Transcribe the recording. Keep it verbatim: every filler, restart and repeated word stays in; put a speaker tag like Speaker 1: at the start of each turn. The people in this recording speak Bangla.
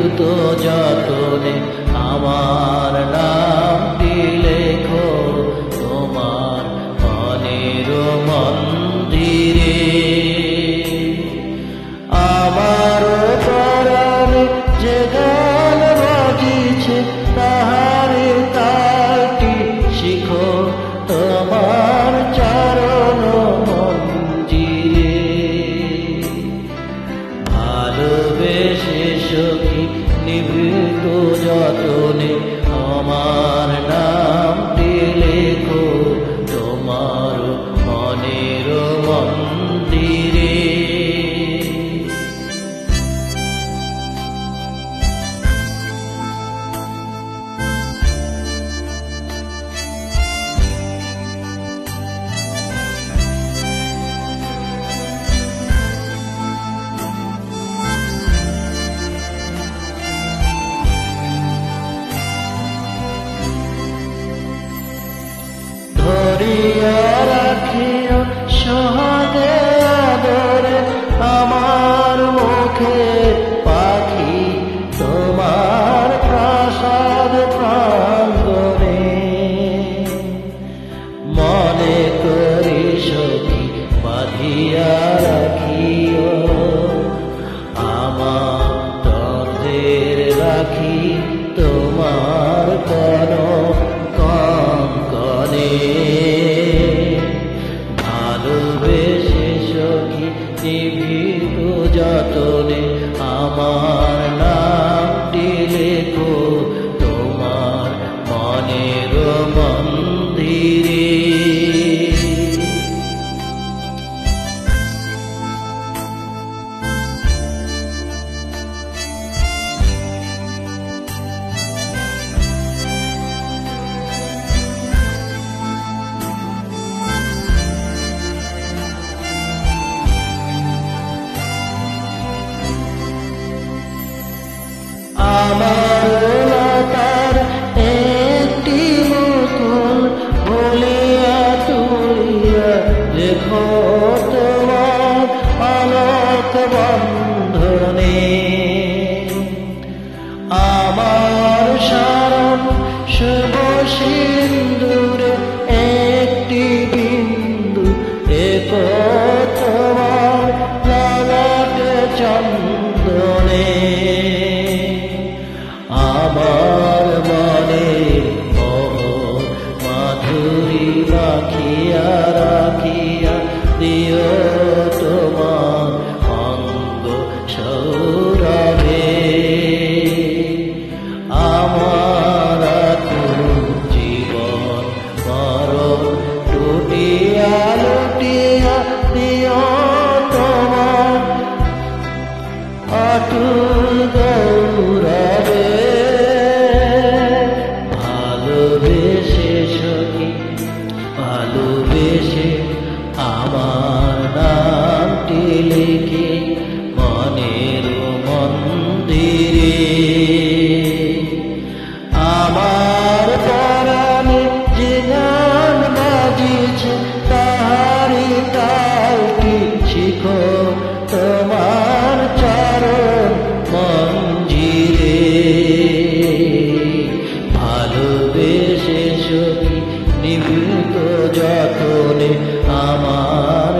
Speaker 1: নিভৃত যতনে আমার নামটি লেখো তোমার মনের মন্দিরে। আমার পরাণে যে গান বাজিছে তাহারে তালটি শিখো তোমার চরণ মঞ্জিরে। ভালোবেসে সখী নিভৃত যতনে আমার নামটি লেখো তোমার মনের মন্দিরে। ধরিয়া রাখিও সহাগে আদরে আমার মুখে পাখি তোমার প্রাসাদ প্রাঙ্গণে। মনে করি সখী বাঁধিয়া রাখিও আমার তদের রাখি তোমার কোন কঙ্কনে। ভালোবেসে সখী নিভৃত যতনে আমার নামটি লেখো তোমার মনের মন্দিরে। আমার লতার একটি মুকুল বলিয়া তুলিয়া লেখো তোমার আলোক বন্ধনে। আমার শরণ শুভ সিন্দুরে একটি বিন্দু একো তোমার ললাটে চন্দনে। আমার মনে মোহ মাধুরী রাখিয়া রাখিয়া দিও তোমার অঙ্গ সৌরভে। আমার জীবন মরণ টুটিয়া লুটিয়া দিও তোমার অটুল গৌরবে। ভালোবেসে সখী ভালোবেসে আমার নামটি লিখে মনের মন্দিরে। আমার পরাণে যে গান বাজিছে তাহারি তালটি শিখো তোমার চরণ মঞ্জিরে। ভালোবেসে সখী নিভৃত যতনে আমার